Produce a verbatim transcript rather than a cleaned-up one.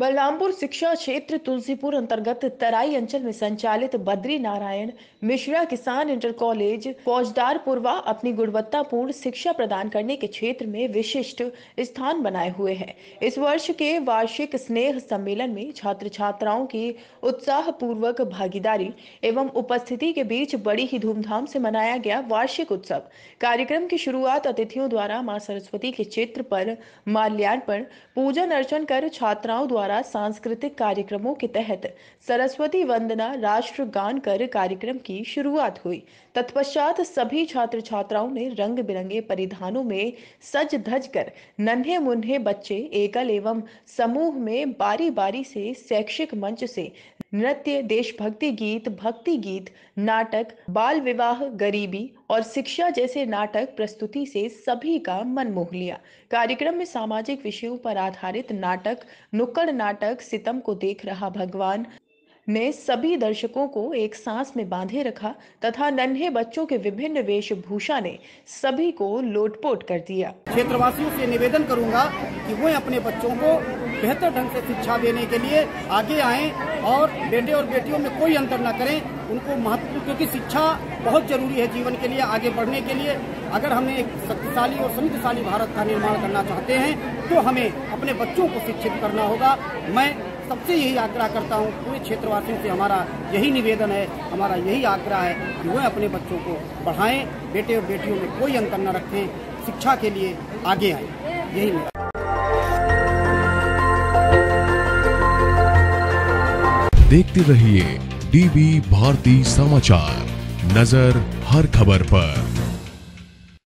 बलरामपुर शिक्षा क्षेत्र तुलसीपुर अंतर्गत तराई अंचल में संचालित बद्री नारायण मिश्रा किसान इंटर कॉलेज फौजदारपुरवा अपनी गुणवत्तापूर्ण शिक्षा प्रदान करने के क्षेत्र में विशिष्ट स्थान बनाए हुए है। इस वर्ष के वार्षिक स्नेह सम्मेलन में छात्र छात्राओं की उत्साहपूर्वक भागीदारी एवं उपस्थिति के बीच बड़ी ही धूमधाम से मनाया गया वार्षिक उत्सव। कार्यक्रम की शुरुआत अतिथियों द्वारा मां सरस्वती के चित्र पर माल्यार्पण पूजन अर्चन कर छात्राओं द्वारा सांस्कृतिक कार्यक्रमों के तहत सरस्वती वंदना राष्ट्रगान कर कार्यक्रम की शुरुआत हुई। तत्पश्चात सभी छात्र छात्राओं ने रंग बिरंगे परिधानों में सज धज कर नन्हे मुन्ने बच्चे एकल एवं समूह में बारी बारी से शैक्षिक मंच से नृत्य, देशभक्ति गीत, भक्ति गीत, नाटक, बाल विवाह, गरीबी और शिक्षा जैसे नाटक प्रस्तुति से सभी का मन मोह लिया। कार्यक्रम में सामाजिक विषयों पर आधारित नाटक, नुक्कड़ नाटक सितम को देख रहा भगवान ने सभी दर्शकों को एक सांस में बांधे रखा तथा नन्हे बच्चों के विभिन्न वेशभूषा ने सभी को लोटपोट कर दिया। क्षेत्रवासियों से निवेदन करूंगा कि वो अपने बच्चों को बेहतर ढंग से शिक्षा देने के लिए आगे आएं और बेटे और बेटियों में कोई अंतर न करें। उनको महत्व, क्योंकि शिक्षा बहुत जरूरी है जीवन के लिए, आगे बढ़ने के लिए। अगर हमें एक शक्तिशाली और समृद्धशाली भारत का निर्माण करना चाहते हैं तो हमें अपने बच्चों को शिक्षित करना होगा। मैं सबसे यही आग्रह करता हूँ, पूरे क्षेत्रवासियों से हमारा यही निवेदन है, हमारा यही आग्रह है कि वह अपने बच्चों को पढ़ाएं, बेटे और बेटियों में कोई अंतर न रखें, शिक्षा के लिए आगे आएं। यही मेरा। देखते रहिए डीबी भारती समाचार, नजर हर खबर पर।